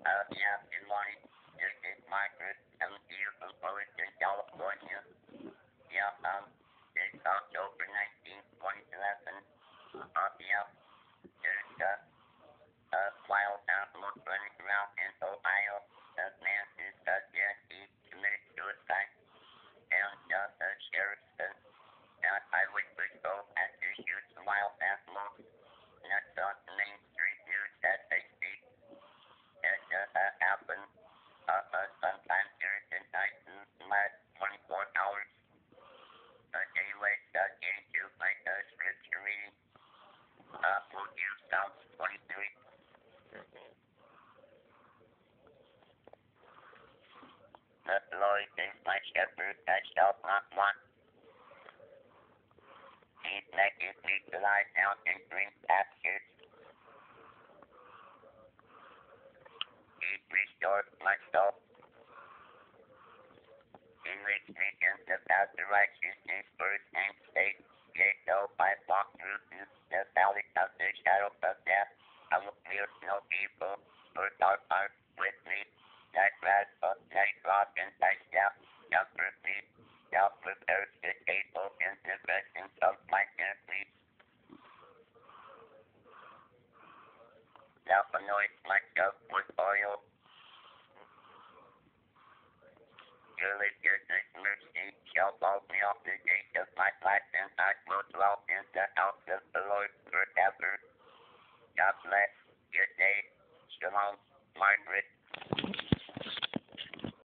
Yeah, good morning. This is Margaret. I'm here from Fullerton, California. Yeah, it's October 19th, 2011. Yeah, there's wild animals running around in Ohio. The man is dead. He committed suicide. And the sheriff and eyewitness go after shoots wild animals. And that's on the main street news that they see. It happened sometime during the night in the last 24 hours. Anyway, getting to my scripture reading. We'll use Psalms 23. The Lord is my shepherd, I shall not want. He maketh me to lie down in green pastures. He restores my soul. He leads me in the path of righteousness